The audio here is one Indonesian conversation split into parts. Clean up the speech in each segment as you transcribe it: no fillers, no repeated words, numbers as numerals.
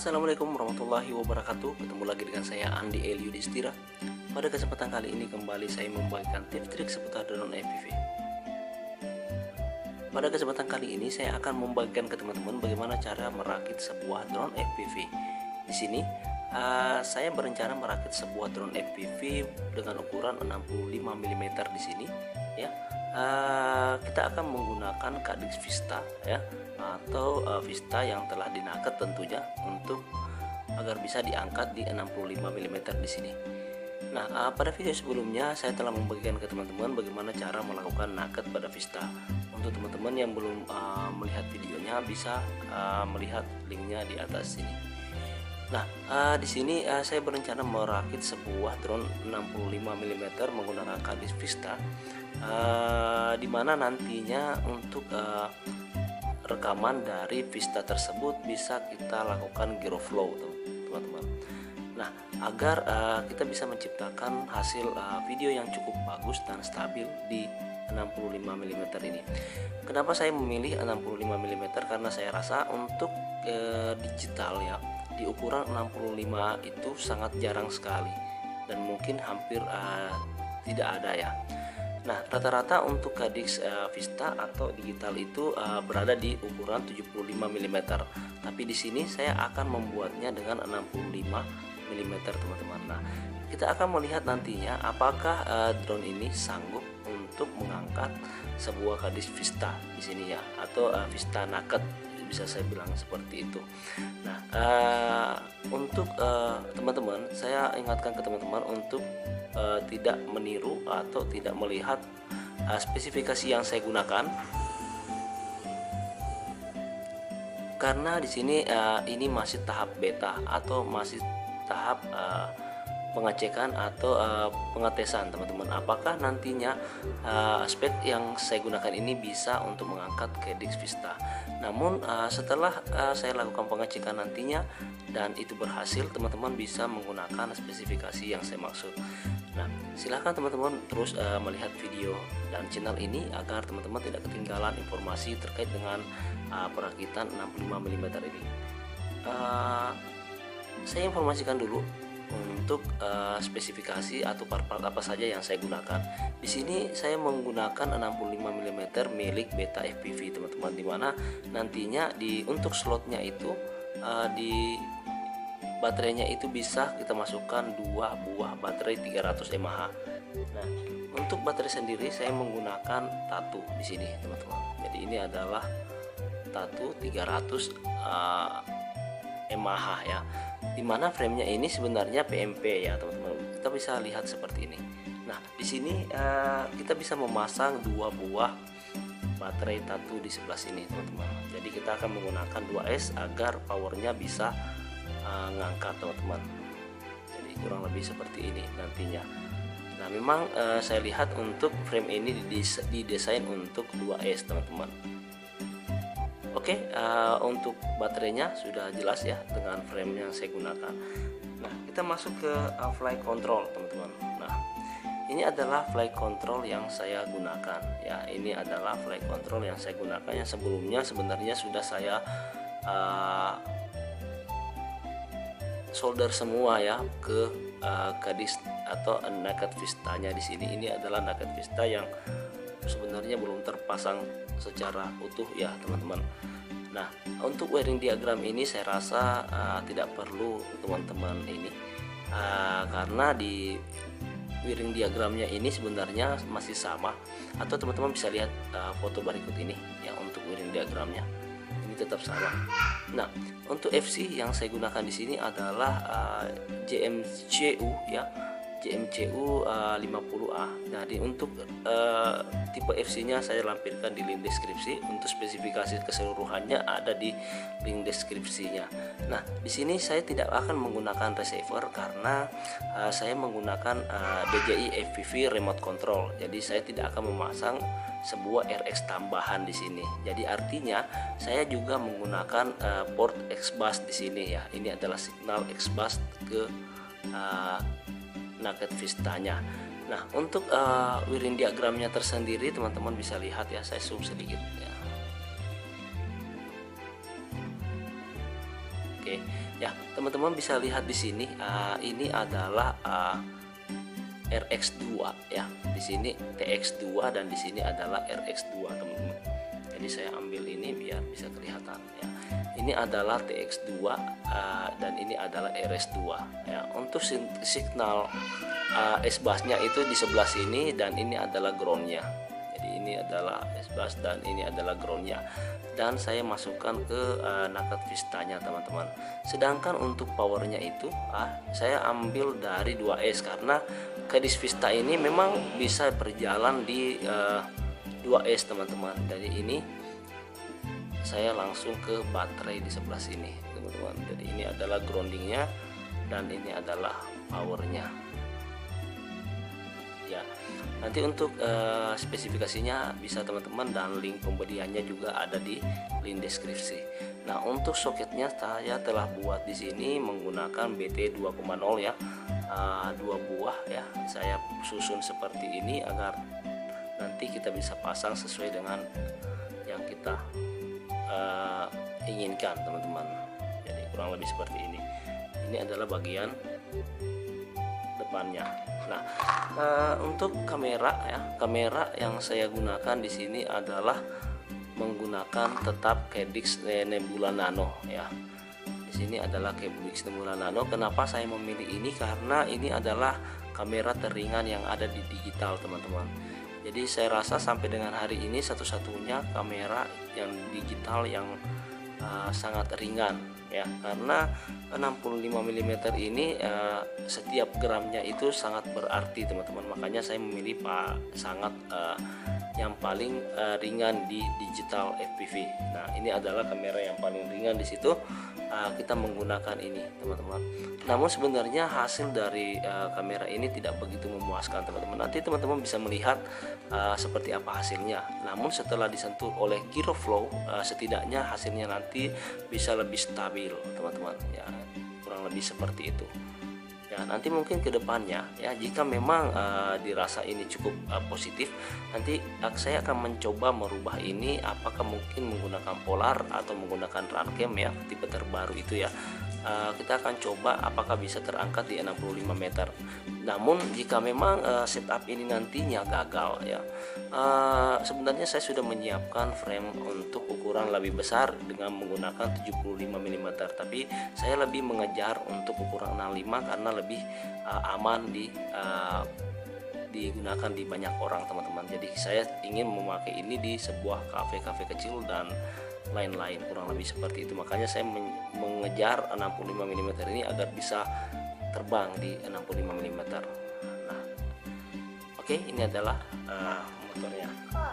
Assalamualaikum warahmatullahi wabarakatuh. Ketemu lagi dengan saya Andi L. Yudhistira. Pada kesempatan kali ini kembali saya membagikan tips trik seputar drone FPV. Pada kesempatan kali ini saya akan membagikan ke teman-teman bagaimana cara merakit sebuah drone FPV. Di sini saya berencana merakit sebuah drone FPV dengan ukuran 65 mm di sini ya. Kita akan menggunakan Caddx Vista ya, atau Vista yang telah dinaket tentunya untuk agar bisa diangkat di 65 mm di sini. Nah, pada video sebelumnya saya telah membagikan ke teman-teman bagaimana cara melakukan naket pada Vista. Untuk teman-teman yang belum melihat videonya bisa melihat linknya di atas sini. Nah, di sini saya berencana merakit sebuah drone 65 mm menggunakan Caddx Vista, di mana nantinya untuk rekaman dari Vista tersebut bisa kita lakukan gyro flow, teman-teman. Nah, agar kita bisa menciptakan hasil video yang cukup bagus dan stabil di 65 mm ini. Kenapa saya memilih 65 mm? Karena saya rasa untuk digital ya, di ukuran 65 itu sangat jarang sekali dan mungkin hampir tidak ada ya. Nah, rata-rata untuk Caddx Vista atau digital itu berada di ukuran 75 mm. Tapi di sini saya akan membuatnya dengan 65 mm, teman-teman. Nah, kita akan melihat nantinya apakah drone ini sanggup untuk mengangkat sebuah Caddx Vista di sini ya, atau Vista naked, bisa saya bilang seperti itu. Nah, untuk teman-teman, saya ingatkan ke teman-teman untuk tidak meniru atau tidak melihat spesifikasi yang saya gunakan, karena di sini ini masih tahap beta atau masih tahap pengecekan atau pengetesan, teman-teman, apakah nantinya aspek yang saya gunakan ini bisa untuk mengangkat Caddx Vista. Namun setelah saya lakukan pengecekan nantinya dan itu berhasil, teman-teman bisa menggunakan spesifikasi yang saya maksud. Nah, silahkan teman-teman terus melihat video dan channel ini agar teman-teman tidak ketinggalan informasi terkait dengan perakitan 65 mm ini. Saya informasikan dulu untuk spesifikasi atau part-part apa saja yang saya gunakan. Di sini saya menggunakan 65 mm milik Beta FPV, teman-teman, dimana nantinya untuk slotnya itu di baterainya itu bisa kita masukkan 2 buah baterai 300 mAh. Nah, untuk baterai sendiri saya menggunakan Tatu di sini, teman-teman. Jadi ini adalah Tatu 300 mAh ya, dimana framenya ini sebenarnya PMP ya, teman-teman. Kita bisa lihat seperti ini. Nah, di sini kita bisa memasang 2 buah baterai Tatu di sebelah sini, teman-teman. Jadi kita akan menggunakan 2S agar powernya bisa ngangkat, teman-teman. Jadi kurang lebih seperti ini nantinya. Nah, memang saya lihat untuk frame ini didesain untuk 2S, teman-teman. Oke, untuk baterainya sudah jelas ya dengan frame yang saya gunakan. Nah, kita masuk ke flight control, teman-teman. Nah, ini adalah flight control yang saya gunakan ya. Ini adalah flight control yang saya gunakan, yang sebelumnya sebenarnya sudah saya solder semua ya ke Caddx atau naked Vistanya di sini. Ini adalah naked Vista yang sebenarnya belum terpasang secara utuh ya, teman-teman. Nah, untuk wiring diagram ini saya rasa tidak perlu, teman-teman, ini karena di wiring diagramnya ini sebenarnya masih sama, atau teman-teman bisa lihat foto berikut ini ya. Untuk wiring diagramnya ini tetap sama. Nah, untuk FC yang saya gunakan di sini adalah JMCU ya, JMCU 50A. Nah, untuk tipe FC-nya saya lampirkan di link deskripsi. Untuk spesifikasi keseluruhannya ada di link deskripsinya. Nah, di sini saya tidak akan menggunakan receiver karena saya menggunakan DJI FPV remote control. Jadi saya tidak akan memasang sebuah RX tambahan di sini. Jadi artinya saya juga menggunakan port X-bus di sini ya. Ini adalah signal X-bus ke naked Vistanya. Nah, untuk wiring diagramnya tersendiri, teman-teman bisa lihat ya, saya zoom sedikit ya. Oke, Ya, teman-teman bisa lihat di sini, ini adalah RX2 ya. Di sini TX2 dan di sini adalah RX2, teman-teman. Jadi saya ambil ini biar bisa kelihatan ya. Ini adalah TX2 dan ini adalah RS2 ya. Untuk signal S-busnya itu di sebelah sini dan ini adalah groundnya. Jadi ini adalah S-bus dan ini adalah groundnya. Dan saya masukkan ke naket Vistanya, teman-teman. Sedangkan untuk powernya itu saya ambil dari 2S karena Kadis Vista ini memang bisa berjalan di 2S, teman-teman. Jadi ini saya langsung ke baterai di sebelah sini, teman-teman. Jadi ini adalah groundingnya dan ini adalah powernya ya. Nanti untuk spesifikasinya bisa teman-teman, dan link pembeliannya juga ada di link deskripsi. Nah, untuk soketnya saya telah buat di sini menggunakan BT 2.0 ya, 2 buah ya. Saya susun seperti ini agar nanti kita bisa pasang sesuai dengan yang kita inginkan, teman-teman. Jadi kurang lebih seperti ini. Ini adalah bagian depannya. Nah, untuk kamera ya, kamera yang saya gunakan di sini adalah menggunakan tetap Cadix Nebula Nano ya. Di sini adalah Cadix Nebula Nano. Kenapa saya memilih ini? Karena ini adalah kamera teringan yang ada di digital, teman-teman. Jadi saya rasa sampai dengan hari ini satu-satunya kamera yang digital yang sangat ringan ya, karena 65 mm ini setiap gramnya itu sangat berarti, teman-teman. Makanya saya memilih sangat yang paling ringan di digital FPV. Nah, ini adalah kamera yang paling ringan di situ. Kita menggunakan ini, teman-teman. Namun sebenarnya hasil dari kamera ini tidak begitu memuaskan, teman-teman. Nanti teman-teman bisa melihat seperti apa hasilnya. Namun setelah disentuh oleh Gyroflow, setidaknya hasilnya nanti bisa lebih stabil, teman-teman. Ya, kurang lebih seperti itu. Ya, nanti mungkin ke depannya ya, jika memang dirasa ini cukup positif, nanti saya akan mencoba merubah ini, apakah mungkin menggunakan polar atau menggunakan runcam ya, tipe terbaru itu ya. Kita akan coba apakah bisa terangkat di 65 meter. Namun jika memang setup ini nantinya gagal ya, sebenarnya saya sudah menyiapkan frame untuk ukuran lebih besar dengan menggunakan 75 mm, tapi saya lebih mengejar untuk ukuran 65 karena lebih aman digunakan di banyak orang, teman-teman. Jadi saya ingin memakai ini di sebuah kafe-kafe kecil dan lain-lain, kurang lebih seperti itu. Makanya saya mengejar 65 mm ini agar bisa terbang di 65 mm. Nah, oke, ini adalah motornya.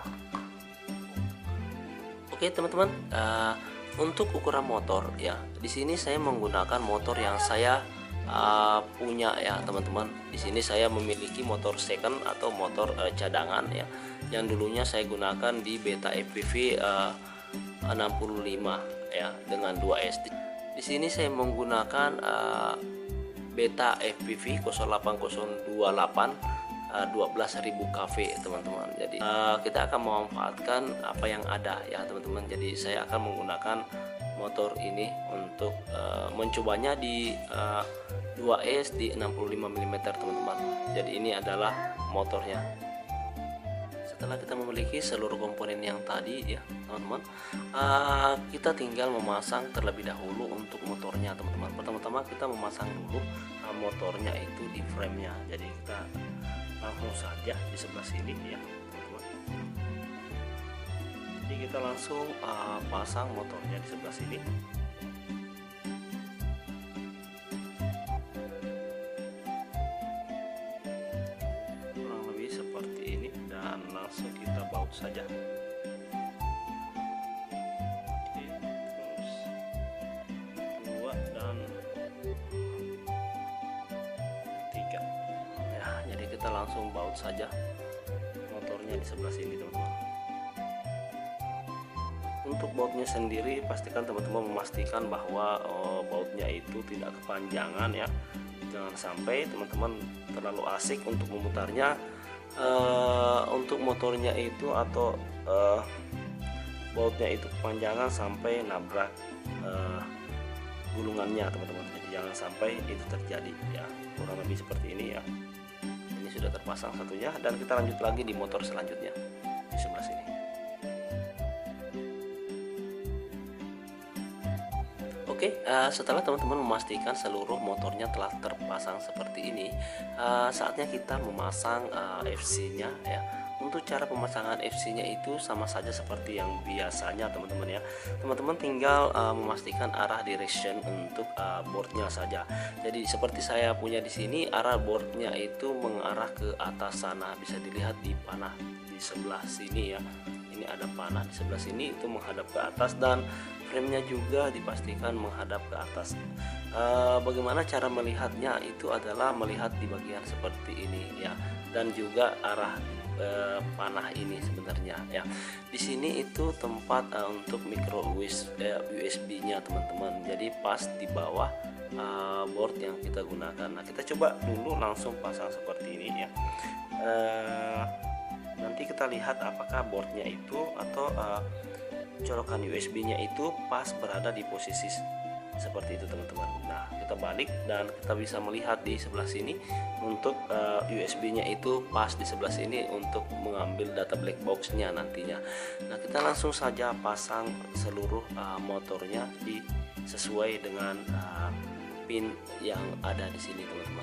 Oke, teman-teman, untuk ukuran motor ya, di sini saya menggunakan motor yang saya punya ya, teman-teman. Di sini saya memiliki motor second atau motor cadangan ya, yang dulunya saya gunakan di Beta FPV 65 ya dengan 2S. Di sini saya menggunakan Beta FPV 08028 12.000 kV, teman-teman. Jadi kita akan memanfaatkan apa yang ada ya, teman-teman. Jadi saya akan menggunakan motor ini untuk mencobanya di 2S di 65 mm, teman-teman. Jadi ini adalah motornya. Setelah kita memiliki seluruh komponen yang tadi ya, teman-teman, kita tinggal memasang terlebih dahulu untuk motornya, teman-teman. Pertama-tama kita memasang dulu motornya itu di frame-nya. Jadi kita langsung saja di sebelah sini ya, teman-teman. Jadi kita langsung pasang motornya di sebelah sini. Langsung kita baut saja. Oke, terus 2 dan 3 ya. Jadi kita langsung baut saja motornya di sebelah sini, teman-teman. Untuk bautnya sendiri, pastikan teman-teman memastikan bahwa bautnya itu tidak kepanjangan ya. Jangan sampai teman-teman terlalu asik untuk memutarnya. Untuk motornya itu atau bautnya itu kepanjangan sampai nabrak gulungannya, teman-teman. jangan sampai itu terjadi ya, kurang lebih seperti ini ya. Ini sudah terpasang satunya, dan kita lanjut lagi di motor selanjutnya di sebelah sini. Oke, setelah teman-teman memastikan seluruh motornya telah terpasang seperti ini, saatnya kita memasang FC-nya ya. Untuk cara pemasangan FC-nya itu sama saja seperti yang biasanya teman-teman ya. Teman-teman tinggal memastikan arah direction untuk boardnya saja. Jadi seperti saya punya di sini, arah boardnya itu mengarah ke atas sana. Bisa dilihat di panah di sebelah sini ya. Ini ada panah di sebelah sini, itu menghadap ke atas, dan frame-nya juga dipastikan menghadap ke atas. Bagaimana cara melihatnya? Itu adalah melihat di bagian seperti ini ya, dan juga arah panah ini sebenarnya ya. Di sini itu tempat untuk micro USB-nya teman-teman. Jadi pas di bawah board yang kita gunakan. Nah, kita coba dulu langsung pasang seperti ini ya. Nanti kita lihat apakah boardnya itu atau colokan USB-nya itu pas berada di posisi seperti itu teman-teman. Nah, kita balik dan kita bisa melihat di sebelah sini untuk USB-nya itu pas di sebelah sini untuk mengambil data black box-nya nantinya. Nah, kita langsung saja pasang seluruh motornya sesuai dengan pin yang ada di sini teman-teman.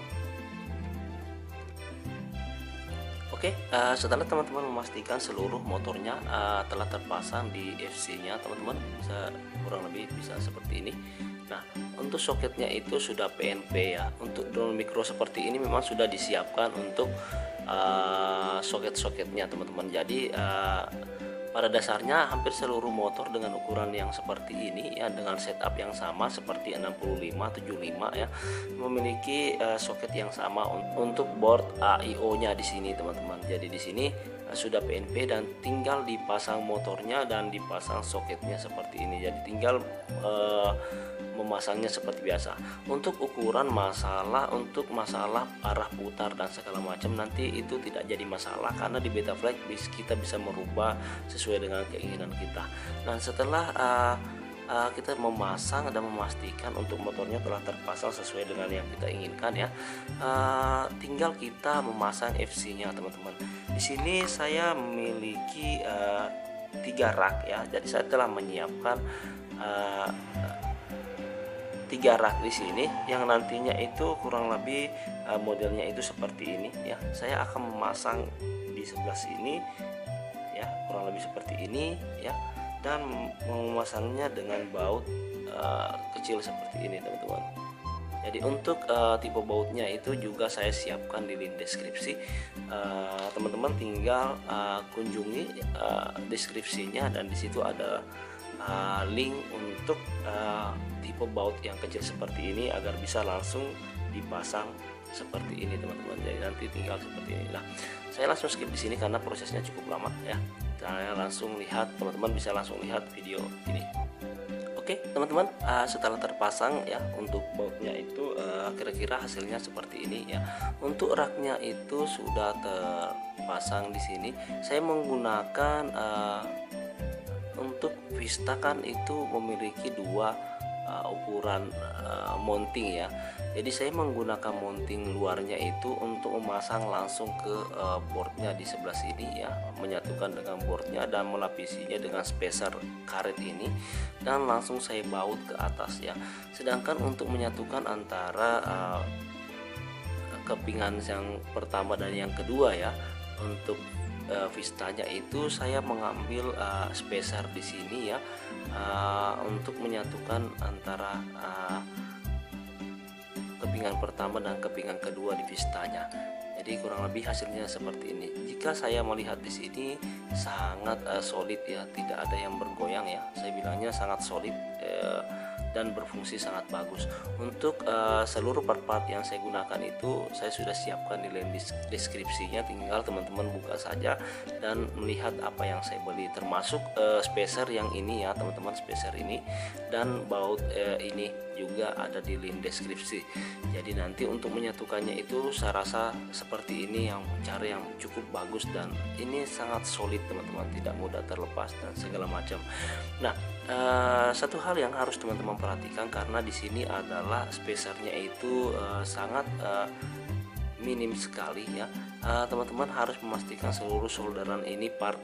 Oke, setelah teman-teman memastikan seluruh motornya telah terpasang di FC-nya, teman-teman bisa kurang lebih bisa seperti ini. Nah, untuk soketnya itu sudah PNP ya. Untuk drone micro seperti ini memang sudah disiapkan untuk soket-soketnya teman-teman. Jadi pada dasarnya hampir seluruh motor dengan ukuran yang seperti ini ya, dengan setup yang sama seperti 6575 ya, memiliki soket yang sama untuk board AIO-nya di sini teman-teman. Jadi di sini sudah PNP dan tinggal dipasang motornya dan dipasang soketnya seperti ini. Jadi tinggal memasangnya seperti biasa. Untuk ukuran untuk masalah arah putar dan segala macam nanti itu tidak jadi masalah, karena di Betaflight kita bisa merubah sesuai dengan keinginan kita. Nah, setelah kita memasang dan memastikan untuk motornya telah terpasang sesuai dengan yang kita inginkan ya, tinggal kita memasang FC-nya teman-teman. Di sini saya memiliki 3 rak ya, jadi saya telah menyiapkan 3 rak di sini yang nantinya itu kurang lebih modelnya itu seperti ini ya. Saya akan memasang di sebelah sini ya, kurang lebih seperti ini ya, dan memasangnya dengan baut kecil seperti ini teman-teman. Jadi untuk tipe bautnya itu juga saya siapkan di link deskripsi. Teman-teman tinggal kunjungi deskripsinya, dan di situ ada link untuk tipe baut yang kecil seperti ini agar bisa langsung dipasang seperti ini teman-teman. Jadi nanti tinggal seperti ini. Nah, saya langsung skip di sini karena prosesnya cukup lama ya. Saya langsung lihat, teman-teman bisa langsung lihat video ini. Oke teman-teman, setelah terpasang ya untuk bautnya itu kira-kira hasilnya seperti ini ya. Untuk raknya itu sudah terpasang di sini. Saya menggunakan untuk Vista kan itu memiliki 2 ukuran mounting ya. Jadi saya menggunakan mounting luarnya itu untuk memasang langsung ke boardnya di sebelah sini ya, menyatukan dengan boardnya dan melapisinya dengan spacer karet ini, dan langsung saya baut ke atas ya. Sedangkan untuk menyatukan antara kepingan yang pertama dan yang kedua ya, untuk Vistanya itu saya mengambil spacer di sini ya, untuk menyatukan antara kepingan pertama dan kepingan kedua di Vistanya. Jadi kurang lebih hasilnya seperti ini. Jika saya melihat di sini sangat solid ya, tidak ada yang bergoyang ya. Saya bilangnya sangat solid dan berfungsi sangat bagus. Untuk seluruh part-part yang saya gunakan itu saya sudah siapkan di link deskripsinya, tinggal teman-teman buka saja dan melihat apa yang saya beli, termasuk spacer yang ini ya teman-teman, spacer ini dan baut ini juga ada di link deskripsi. Jadi nanti untuk menyatukannya itu saya rasa seperti ini yang cara yang cukup bagus, dan ini sangat solid teman-teman, tidak mudah terlepas dan segala macam. Nah, satu hal yang harus teman-teman perhatikan, karena di sini adalah spacernya itu sangat minim sekali ya. Teman-teman harus memastikan seluruh solderan ini part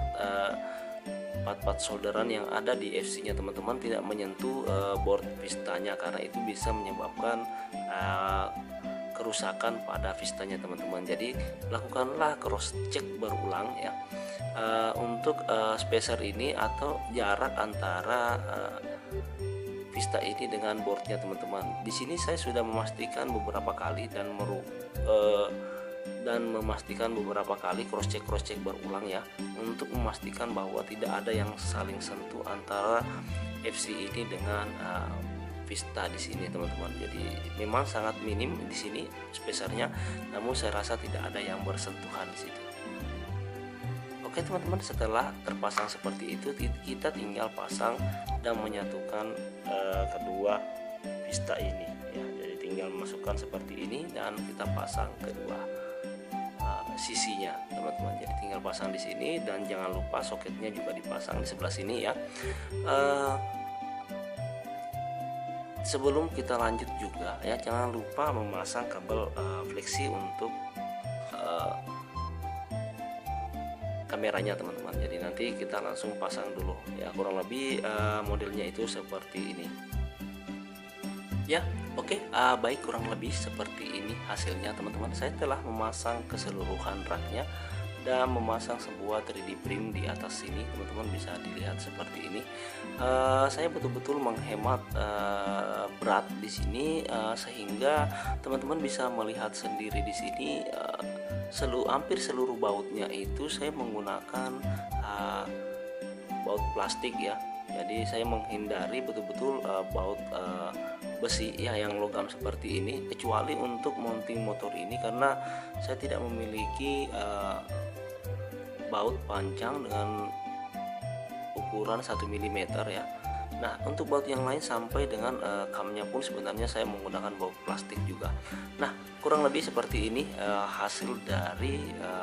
solderan yang ada di FC nya teman-teman tidak menyentuh board vistanya, karena itu bisa menyebabkan kerusakan pada vistanya teman-teman. Jadi lakukanlah cross check berulang ya untuk spacer ini atau jarak antara vista ini dengan boardnya teman-teman. Di sini saya sudah memastikan beberapa kali dan memastikan beberapa kali cross check berulang ya, untuk memastikan bahwa tidak ada yang saling sentuh antara FC ini dengan vista di sini teman-teman. Jadi memang sangat minim di sini spacernya, namun saya rasa tidak ada yang bersentuhan di situ. Oke teman-teman, setelah terpasang seperti itu, kita tinggal pasang dan menyatukan kedua vista ini ya. Jadi tinggal masukkan seperti ini dan kita pasang kedua sisinya teman-teman. Jadi tinggal pasang di sini, dan jangan lupa soketnya juga dipasang di sebelah sini ya. Sebelum kita lanjut juga ya, jangan lupa memasang kabel fleksi untuk kameranya teman-teman. Jadi nanti kita langsung pasang dulu ya, kurang lebih modelnya itu seperti ini ya. Oke, baik, kurang lebih seperti ini hasilnya teman-teman. Saya telah memasang keseluruhan raknya dan memasang sebuah 3D print di atas sini teman-teman, bisa dilihat seperti ini. Saya betul-betul menghemat berat di sini, sehingga teman-teman bisa melihat sendiri di sini hampir seluruh bautnya itu saya menggunakan baut plastik ya. Jadi saya menghindari betul-betul baut besi ya yang logam seperti ini, kecuali untuk mounting motor ini, karena saya tidak memiliki baut panjang dengan ukuran 1 mm ya. Nah, untuk baut yang lain sampai dengan kamnya pun sebenarnya saya menggunakan baut plastik juga. Nah, kurang lebih seperti ini hasil dari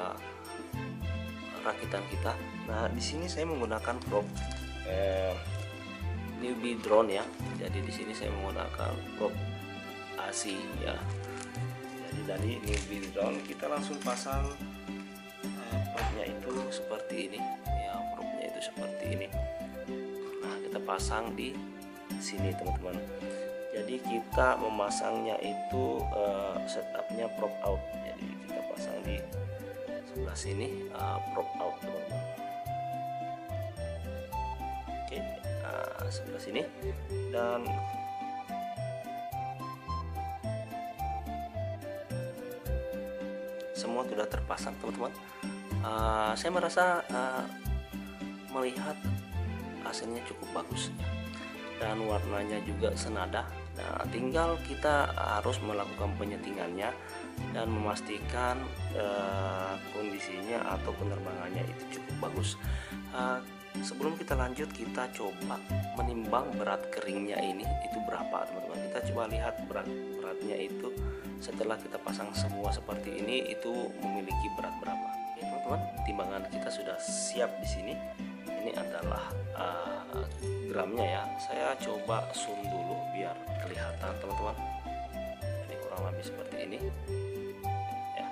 rakitan kita. Nah, di sini saya menggunakan prop newbie drone ya. Jadi di sini saya menggunakan prop ASI ya. Jadi dari newbie drone kita langsung pasang propnya itu seperti ini ya, propnya itu seperti ini. Nah, kita pasang di sini teman-teman. Jadi kita memasangnya itu setupnya prop out. Jadi kita pasang di sebelah sini prop out teman-teman. Oke, sebelah sini, dan semua sudah terpasang teman-teman. Saya merasa melihat hasilnya cukup bagus ya, dan warnanya juga senada. Nah, tinggal kita harus melakukan penyetingannya dan memastikan kondisinya atau penerbangannya itu cukup bagus. Sebelum kita lanjut, kita coba menimbang berat keringnya ini itu berapa teman-teman. Kita coba lihat beratnya itu setelah kita pasang semua seperti ini itu memiliki berat berapa. Oke teman-teman, timbangan kita sudah siap di sini. Ini adalah gramnya ya. Saya coba zoom dulu biar kelihatan teman-teman. Ini kurang lebih seperti ini ya.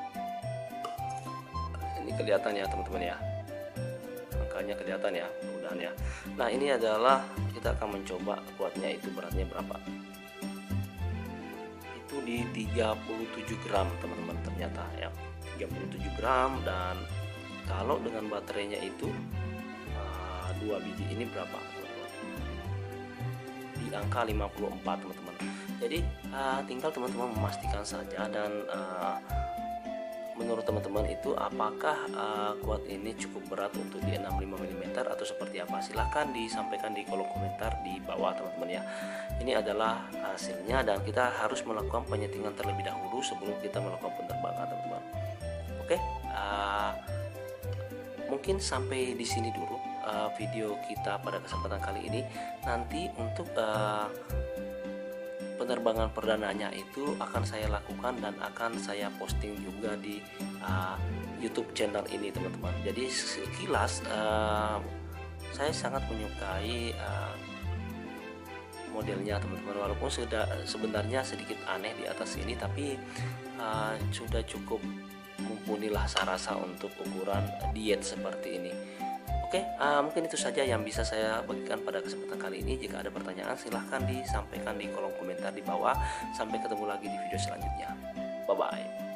Ini kelihatan ya teman-teman ya, angkanya kelihatan ya, mudah-mudahan ya. Nah, ini adalah kita akan mencoba kuatnya itu beratnya berapa. Itu di 37 gram teman-teman, ternyata ya 37 gram. Dan kalau dengan baterainya itu 2 biji ini berapa teman-teman? Di angka 54 teman-teman. Jadi tinggal teman-teman memastikan saja, dan menurut teman-teman itu apakah kuat ini cukup berat untuk di 65 mm atau seperti apa. Silahkan disampaikan di kolom komentar di bawah teman-teman ya. Ini adalah hasilnya, dan kita harus melakukan penyetingan terlebih dahulu sebelum kita melakukan penerbangan teman-teman. Oke, mungkin sampai di sini dulu video kita pada kesempatan kali ini. Nanti untuk penerbangan perdananya itu akan saya lakukan dan akan saya posting juga di YouTube channel ini teman-teman. Jadi sekilas saya sangat menyukai modelnya teman-teman, walaupun sebenarnya sedikit aneh di atas ini, tapi sudah cukup mumpuni lah saya rasa untuk ukuran diet seperti ini. Oke, mungkin itu saja yang bisa saya bagikan pada kesempatan kali ini. Jika ada pertanyaan silahkan disampaikan di kolom komentar di bawah. Sampai ketemu lagi di video selanjutnya. Bye bye.